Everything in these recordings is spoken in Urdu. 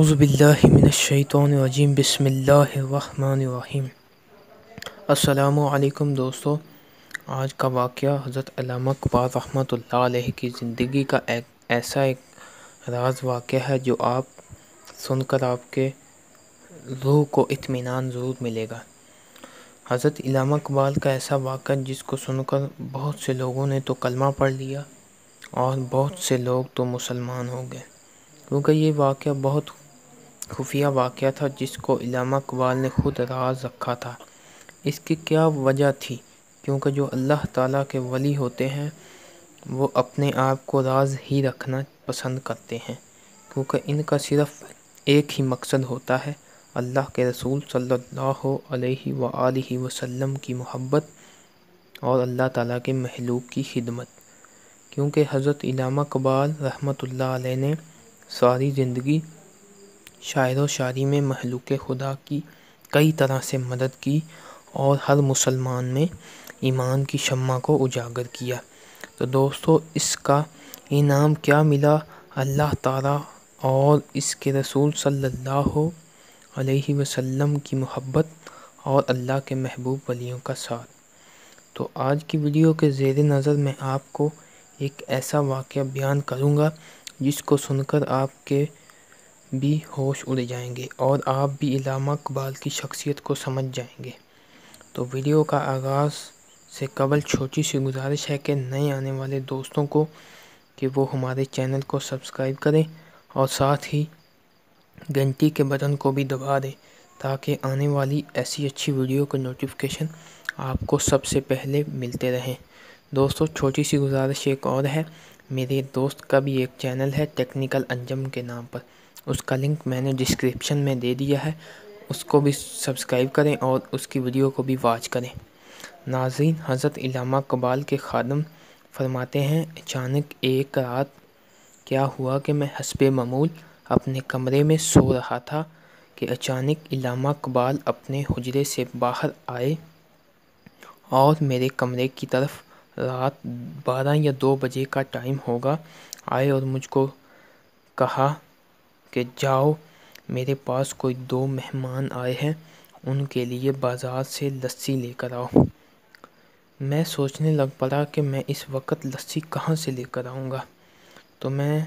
اعوذ باللہ من الشیطان الرجیم بسم اللہ الرحمن الرحیم۔ السلام علیکم دوستو، آج کا واقعہ حضرت علامہ اقبال رحمۃ اللہ علیہ کی زندگی کا ایک راز واقعہ ہے جو آپ سن کر آپ کے روح کو اطمینان ضرور ملے گا۔ حضرت علامہ اقبال کا ایسا واقعہ جس کو سن کر بہت سے لوگوں نے تو کلمہ پڑھ لیا اور بہت سے لوگ تو مسلمان ہو گئے، کیونکہ یہ واقعہ بہت خفیہ واقعہ تھا جس کو علامہ اقبال نے خود راز رکھا تھا۔ اس کی کیا وجہ تھی؟ کیونکہ جو اللہ تعالیٰ کے ولی ہوتے ہیں وہ اپنے آپ کو راز ہی رکھنا پسند کرتے ہیں، کیونکہ ان کا صرف ایک ہی مقصد ہوتا ہے، اللہ کے رسول صلی اللہ علیہ وآلہ وسلم کی محبت اور اللہ تعالیٰ کے مخلوق کی خدمت۔ کیونکہ حضرت علامہ اقبال رحمۃ اللہ علیہ نے ساری زندگی شاعر و شاعری میں مخلوق خدا کی کئی طرح سے مدد کی اور ہر مسلمان میں ایمان کی شمع کو اجاگر کیا۔ تو دوستو، اس کا انعام کیا ملا؟ اللہ تعالیٰ اور اس کے رسول صلی اللہ علیہ وسلم کی محبت اور اللہ کے محبوب ولیوں کا ساتھ۔ تو آج کی ویڈیو کے زیر نظر میں آپ کو ایک ایسا واقعہ بیان کروں گا جس کو سن کر آپ کے بھی ہوش اڑ جائیں گے اور آپ بھی علامہ اقبال کی شخصیت کو سمجھ جائیں گے۔ تو ویڈیو کا آغاز سے قبل چھوٹی سی گزارش ہے کہ نئے آنے والے دوستوں کو کہ وہ ہمارے چینل کو سبسکرائب کریں اور ساتھ ہی گھنٹی کے بٹن کو بھی دبا دیں تاکہ آنے والی ایسی اچھی ویڈیو کا نوٹیفیکیشن آپ کو سب سے پہلے ملتے رہیں۔ دوستو، چھوٹی سی گزارش ایک اور ہے، میرے دوست کا بھی ایک چینل ہے ٹیکنیکل انجم کے نام پر، اس کا لنک میں نے ڈسکرپشن میں دے دیا ہے، اس کو بھی سبسکرائب کریں اور اس کی ویڈیو کو بھی واچ کریں۔ ناظرین، حضرت علامہ اقبال کے خادم فرماتے ہیں، اچانک ایک رات کیا ہوا کہ میں حسب معمول اپنے کمرے میں سو رہا تھا کہ اچانک علامہ اقبال اپنے حجرے سے باہر آئے اور میرے کمرے کی طرف، رات 12 یا 2 بجے کا ٹائم ہوگا، آئے اور مجھ کو کہا کہ جاؤ، میرے پاس کوئی 2 مہمان آئے ہیں، ان کے لیے بازار سے لسی لے کر آؤ۔ میں سوچنے لگ پڑا کہ میں اس وقت لسی کہاں سے لے کر آؤں گا، تو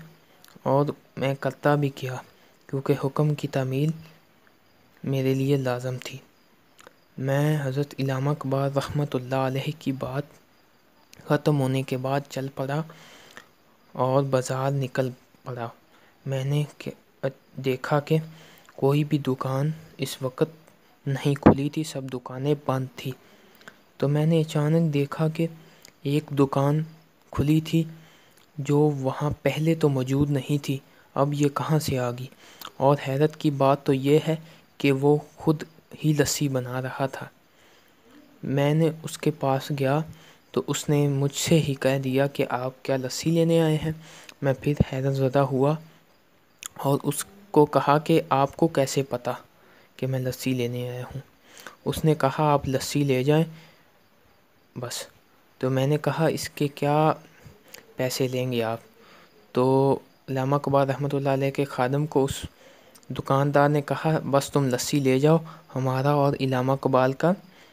میں کرتا بھی کیا، کیونکہ حکم کی تعمیل میرے لیے لازم تھی۔ میں حضرت علامہ اقبال رحمۃ اللہ علیہ کی بات ختم ہونے کے بعد چل پڑا اور بازار نکل پڑا۔ میں نے دیکھا کہ کوئی بھی دکان اس وقت نہیں کھلی تھی، سب دکانیں بند تھی۔ تو میں نے اچانک دیکھا کہ ایک دکان کھلی تھی جو وہاں پہلے تو موجود نہیں تھی، اب یہ کہاں سے آ گئی؟ اور حیرت کی بات تو یہ ہے کہ وہ خود ہی لسی بنا رہا تھا۔ میں نے اس کے پاس گیا تو اس نے مجھ سے ہی کہہ دیا کہ آپ کیا لسی لینے آئے ہیں؟ میں پھر حیرت زدہ ہوا اور اس کو کہا کہ آپ کو کیسے پتہ کہ میں لسی لینے آیا ہوں؟ اس نے کہا آپ لسی لے جائیں بس۔ تو میں نے کہا اس کے کیا پیسے لیں گے آپ؟ تو علامہ اقبال رحمۃ اللہ علیہ کے خادم کو اس دکاندار نے کہا بس تم لسی لے جاؤ، ہمارا اور علامہ اقبال کا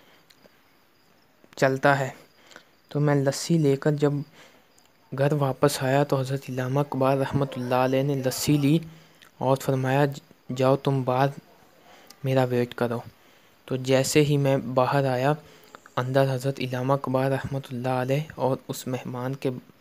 چلتا ہے۔ تو میں لسی لے کر جب گھر واپس آیا تو حضرت علامہ اقبال رحمۃ اللہ علیہ نے لسی لی اور فرمایا جاؤ تم باہر میرا ویٹ کرو۔ تو جیسے ہی میں باہر آیا، اندر حضرت علامہ اقبال رحمۃ اللہ علیہ اور اس مہمان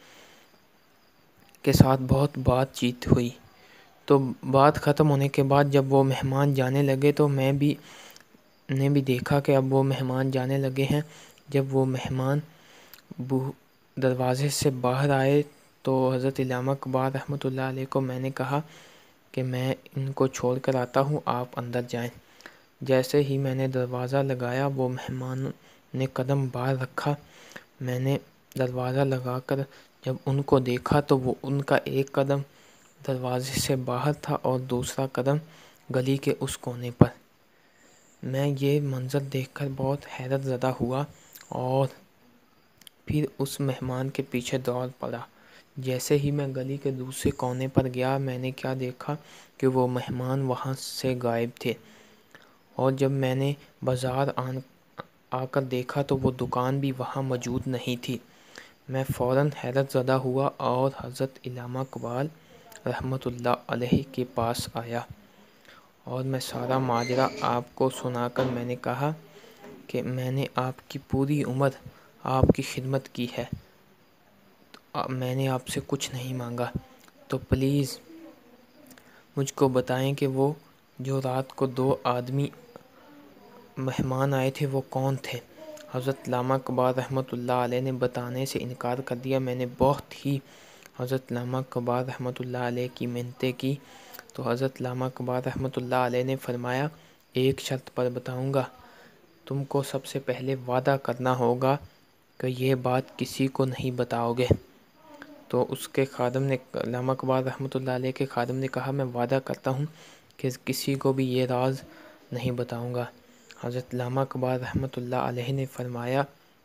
کے ساتھ بہت بات چیت ہوئی۔ تو بات ختم ہونے کے بعد جب وہ مہمان جانے لگے تو میں نے بھی دیکھا کہ اب وہ مہمان جانے لگے ہیں۔ جب وہ مہمان دروازے سے باہر آئے تو حضرت علامہ اقبال رحمۃ اللہ علیہ کو میں نے کہا کہ میں ان کو چھوڑ کر آتا ہوں، آپ اندر جائیں۔ جیسے ہی میں نے دروازہ لگایا وہ مہمان نے قدم باہر رکھا، میں نے دروازہ لگا کر جب ان کو دیکھا تو وہ ان کا ایک قدم دروازے سے باہر تھا اور دوسرا قدم گلی کے اس کونے پر۔ میں یہ منظر دیکھ کر بہت حیرت زدہ ہوا اور پھر اس مہمان کے پیچھے دوڑ پڑا جیسے ہی میں گلی کے دوسرے کونے پر گیا میں نے کیا دیکھا کہ وہ مہمان وہاں سے غائب تھے، اور جب میں نے بازار آ کر دیکھا تو وہ دکان بھی وہاں موجود نہیں تھی۔ میں فوراً حیرت زدہ ہوا اور حضرت علامہ اقبال رحمۃ اللہ علیہ کے پاس آیا، اور میں سارا ماجرا آپ کو سنا کر میں نے کہا کہ میں نے آپ کی پوری عمر آپ کی خدمت کی ہے، میں نے آپ سے کچھ نہیں مانگا، تو پلیز مجھ کو بتائیں کہ وہ جو رات کو 2 آدمی مہمان آئے تھے وہ کون تھے؟ حضرت علامہ اقبال رحمۃ اللہ علیہ نے بتانے سے انکار کر دیا۔ میں نے بہت ہی حضرت علامہ اقبال رحمۃ اللہ علیہ کی منتیں کی تو حضرت علامہ اقبال رحمۃ اللہ علیہ نے فرمایا، ایک شرط پر بتاؤں گا، تم کو سب سے پہلے وعدہ کرنا ہوگا کہ یہ بات کسی کو نہیں بتاؤ گے۔ تو اس کے خادم نے، علامہ اقبال رحمۃ اللہ علیہ کے خادم نے کہا، میں وعدہ کرتا ہوں کہ کسی کو بھی یہ راز نہیں بتاؤں گا۔ حضرت علامہ اقبال رحمۃ اللہ علیہ نے فرمایا،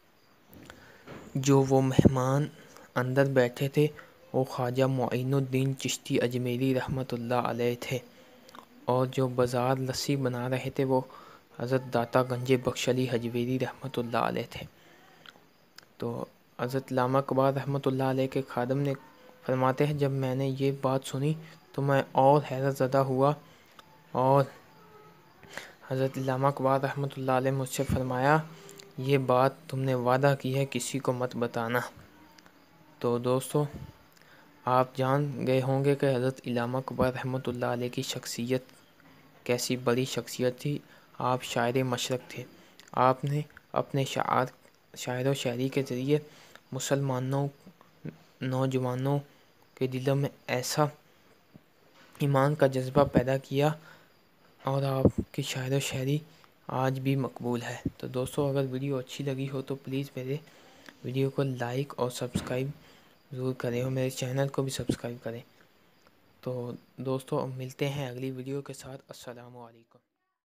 جو وہ مہمان اندر بیٹھے تھے وہ خواجہ معین الدین چشتی اجمیری رحمۃ اللہ علیہ تھے، اور جو بازار لسی بنا رہے تھے وہ حضرت داتا گنج بخش علی حجویری رحمۃ اللہ علیہ تھے۔ تو حضرت علامہ اقبال رحمۃ اللہ علیہ کے خادم نے فرماتے ہیں، جب میں نے یہ بات سنی تو میں اور حیرت زدہ ہوا، اور حضرت علامہ اقبال رحمۃ اللہ علیہ مجھ سے فرمایا، یہ بات تم نے وعدہ کی ہے کسی کو مت بتانا۔ تو دوستو، آپ جان گئے ہوں گے کہ حضرت علامہ اقبال رحمۃ اللہ علیہ کی شخصیت کیسی بڑی شخصیت تھی۔ آپ شاعر مشرق تھے۔ آپ نے اپنے شاعر و شاعری کے ذریعے مسلمانوں نوجوانوں کے دلوں میں ایسا ایمان کا جذبہ پیدا کیا، اور آپ کی شاعر و شاعری آج بھی مقبول ہے۔ تو دوستو، اگر ویڈیو اچھی لگی ہو تو پلیز میرے ویڈیو کو لائک اور سبسکرائب ضرور کریں، اور میرے چینل کو بھی سبسکرائب کریں۔ تو دوستو، ملتے ہیں اگلی ویڈیو کے ساتھ۔ السلام علیکم۔